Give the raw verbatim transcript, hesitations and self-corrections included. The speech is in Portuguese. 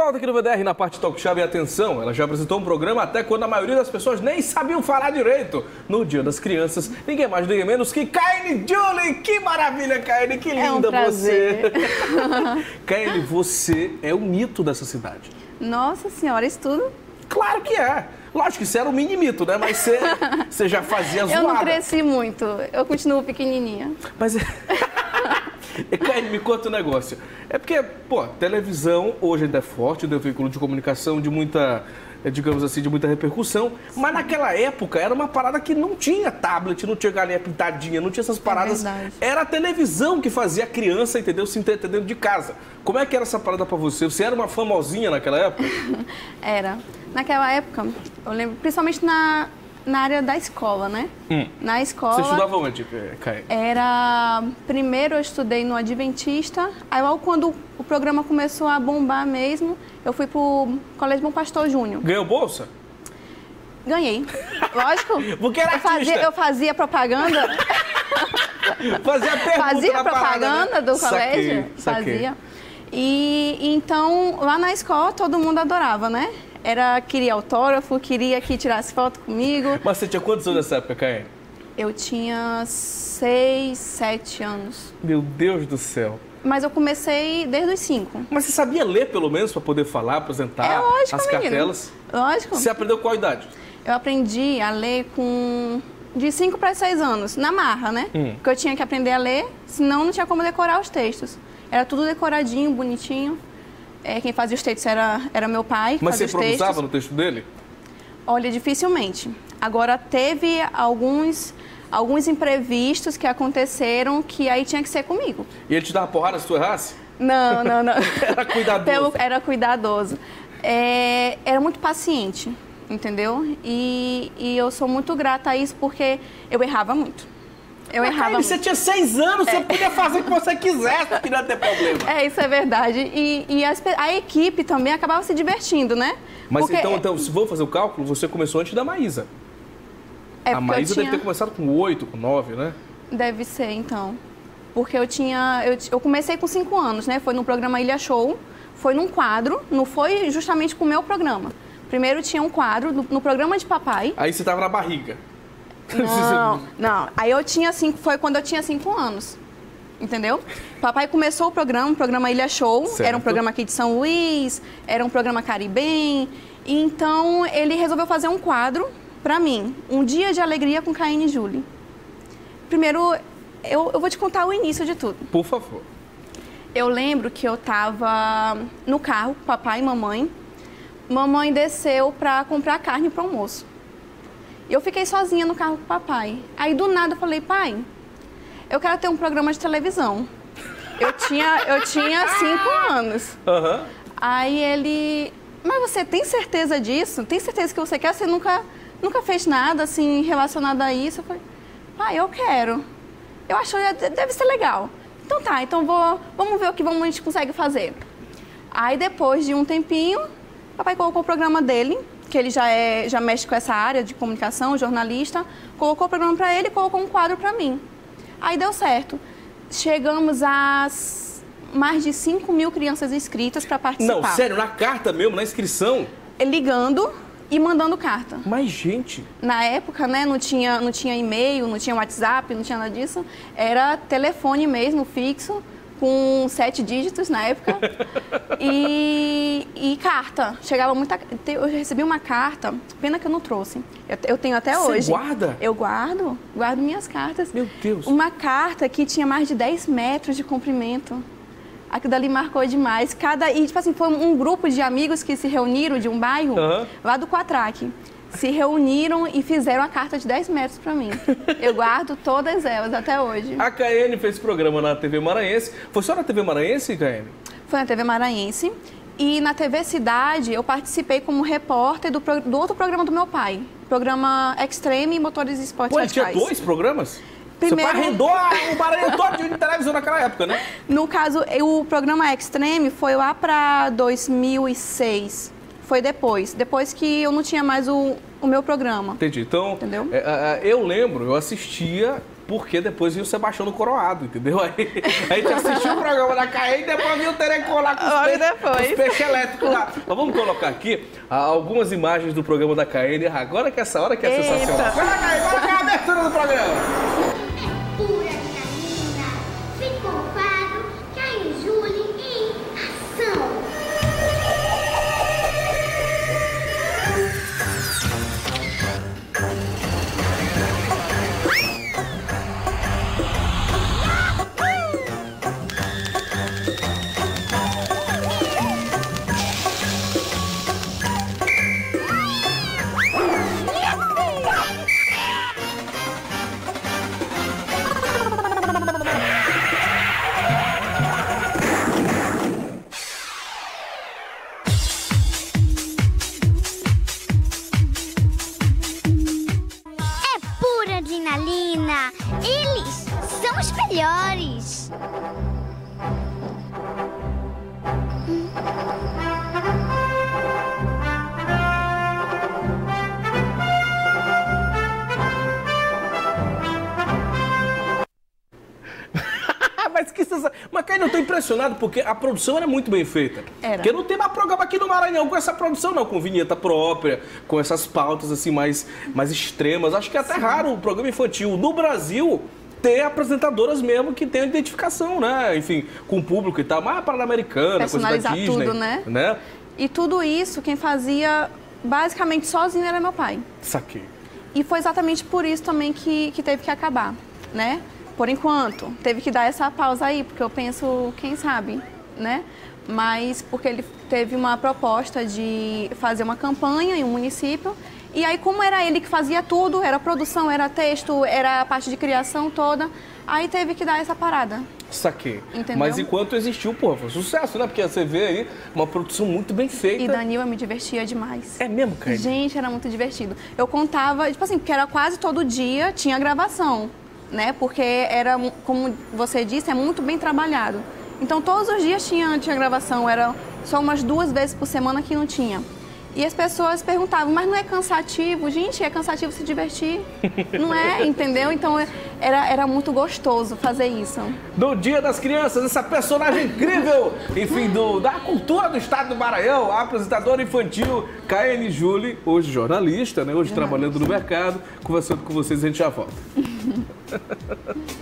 volta aqui no V D R na parte Talk Show e atenção, ela já apresentou um programa até quando a maioria das pessoas nem sabiam falar direito. No Dia das Crianças, ninguém mais, ninguém menos que Kaiane Julie. Que maravilha, Kaiane, que linda é um prazer. você. Kaiane, você é o mito dessa cidade. Nossa senhora, isso tudo? Claro que é. Lógico que você era um mini mito, né? Mas você, você já fazia zoada. Eu não cresci muito, eu continuo pequenininha. Mas... Kaiane, me conta um negócio. É porque, pô, televisão hoje ainda é forte, é um veículo de comunicação de muita, digamos assim, de muita repercussão. Mas naquela época era uma parada que não tinha tablet, não tinha galinha pintadinha, não tinha essas paradas. É era a televisão que fazia a criança, entendeu? Se entreter dentro de casa. Como é que era essa parada pra você? Você era uma famosinha naquela época? Era. Naquela época, eu lembro, principalmente na... na área da escola, né? Hum. Na escola... Você estudava onde, Kaiane? Era... Primeiro eu estudei no Adventista, aí logo quando o programa começou a bombar mesmo, eu fui pro Colégio Bom Pastor Júnior. Ganhou bolsa? Ganhei. Lógico. Porque era eu fazia, eu fazia propaganda. Fazia pergunta Fazia na propaganda parada, né? do Saquei, colégio. saquei. Fazia. E então, lá na escola, todo mundo adorava, né? Era, queria autógrafo, queria que tirasse foto comigo. Mas você tinha quantos anos nessa época, Kaiane? Eu tinha seis, sete anos. Meu Deus do céu. Mas eu comecei desde os cinco. Mas você sabia ler, pelo menos, para poder falar, apresentar é lógico, as menino. cartelas? Lógico. Você aprendeu qual idade? Eu aprendi a ler com... de cinco para seis anos, na marra, né? Hum. Porque eu tinha que aprender a ler, senão não tinha como decorar os textos. Era tudo decoradinho, bonitinho. É, quem fazia os textos era, era meu pai. Mas você os improvisava textos. no texto dele? Olha, dificilmente. Agora, teve alguns, alguns imprevistos que aconteceram que aí tinha que ser comigo. E ele te dava porrada se tu errasse? Não, não, não. Era cuidadoso. Era cuidadoso. É, era muito paciente, entendeu? E, e eu sou muito grata a isso porque eu errava muito. Eu Mas, errava Kaiane, você tinha seis anos, é. Você podia fazer o que você quisesse, que não ia ter problema. É, isso é verdade. E, e as, a equipe também acabava se divertindo, né? Mas porque... então, então, se vou fazer o cálculo, você começou antes da Maísa. É, a Maísa tinha... deve ter começado com oito, com nove, né? Deve ser, então. Porque eu tinha... Eu, eu comecei com cinco anos, né? Foi no programa Ilha Show, foi num quadro, não foi justamente com o meu programa. Primeiro tinha um quadro no, no programa de papai. Aí você tava na barriga. Não, não. Aí eu tinha cinco, foi quando eu tinha cinco anos, entendeu? Papai começou o programa, o programa Ilha Show, certo. Era um programa aqui de São Luís, era um programa Caribem, e então ele resolveu fazer um quadro pra mim, Um Dia de Alegria com Kaiane Julie. Primeiro, eu, eu vou te contar o início de tudo. Por favor. Eu lembro que eu tava no carro, papai e mamãe, mamãe desceu pra comprar carne pro almoço. Eu fiquei sozinha no carro com o papai. Aí, do nada, eu falei, pai, eu quero ter um programa de televisão. Eu tinha, eu tinha cinco anos. Uhum. Aí ele, mas você tem certeza disso? Tem certeza que você quer? Você nunca, nunca fez nada, assim, relacionado a isso? Eu falei, pai, eu quero. Eu acho que deve ser legal. Então tá, então vou, vamos ver o que vamos, a gente consegue fazer. Aí, depois de um tempinho, o papai colocou o programa dele, que ele já, é, já mexe com essa área de comunicação, jornalista, colocou o programa para ele e colocou um quadro para mim. Aí deu certo. Chegamos a mais de cinco mil crianças inscritas para participar. Não, sério, na carta mesmo, na inscrição? Ligando e mandando carta. Mas, gente... Na época, né, não tinha, não tinha e-mail, não tinha WhatsApp, não tinha nada disso. Era telefone mesmo, fixo, com sete dígitos na época, e, e carta. Chegava muita... Eu recebi uma carta, pena que eu não trouxe. Eu, eu tenho até Você hoje. Você guarda? Eu guardo, guardo minhas cartas. Meu Deus. Uma carta que tinha mais de dez metros de comprimento. Aquilo dali marcou demais. Cada, e, tipo assim, foi um grupo de amigos que se reuniram de um bairro, uhum. lá do Quatraque. Se reuniram e fizeram a carta de dez metros para mim. Eu guardo todas elas até hoje. A Kaiane fez programa na T V Maranhense. Foi só na T V Maranhense, Kaiane? Foi na T V Maranhense. E na T V Cidade eu participei como repórter do, do outro programa do meu pai. Programa Extreme Motores e Esportes Pô, ele tinha dois programas? Primeiro... Você arrendou o Maranhão todo de televisão naquela época, né? No caso, o programa Extreme foi lá para dois mil e seis. Foi depois, depois que eu não tinha mais o, o meu programa. Entendi. Então, entendeu? É, eu lembro, eu assistia porque depois vinha o Sebastião Coroado, entendeu? Aí a gente assistiu o programa da Caiane e depois vinha o Terecô lá com os, peixe, os peixes elétricos lá. Mas vamos colocar aqui algumas imagens do programa da Caiane. Agora que essa hora que é Eita. sensacional. Vai lá, Caiane, coloca a abertura do programa. É pura adrenalina. Ficou claro, Caio e Júlia em ação. Adrenalina, eles são os melhores. Mas que sensação. Mas, Caio, eu tô impressionado porque a produção era muito bem feita. Era. Porque não tem mais programa aqui no Maranhão com essa produção, não. Com vinheta própria, com essas pautas, assim, mais, mais extremas. Acho que é até raro o programa infantil no Brasil ter apresentadoras mesmo que tenham identificação, né? Enfim, com o público e tal. Mas a Pan-Americana, coisa da Disney. tudo, né? né? E tudo isso, quem fazia basicamente sozinho era meu pai. Saquei. E foi exatamente por isso também que, que teve que acabar, né? Por enquanto, teve que dar essa pausa aí, porque eu penso, quem sabe, né? Mas porque ele teve uma proposta de fazer uma campanha em um município, e aí como era ele que fazia tudo, era produção, era texto, era a parte de criação toda, aí teve que dar essa parada. Saquei. Entendeu? Mas enquanto existiu, pô, foi sucesso, né? Porque você vê aí uma produção muito bem feita. E Danilo, eu me divertia demais. É mesmo, Caio? Gente, era muito divertido. Eu contava, tipo assim, porque era quase todo dia, tinha gravação, né? Porque era, como você disse, é muito bem trabalhado. Então, todos os dias tinha, tinha gravação, era só umas duas vezes por semana que não tinha. E as pessoas perguntavam, mas não é cansativo? Gente, é cansativo se divertir. Não é, entendeu? Então, era, era muito gostoso fazer isso. Do Dia das Crianças, essa personagem incrível, enfim, do, da cultura do estado do Maranhão, a apresentadora infantil Caiane Júlia, hoje jornalista, né? Hoje trabalhando no mercado, conversando com vocês, a gente já volta.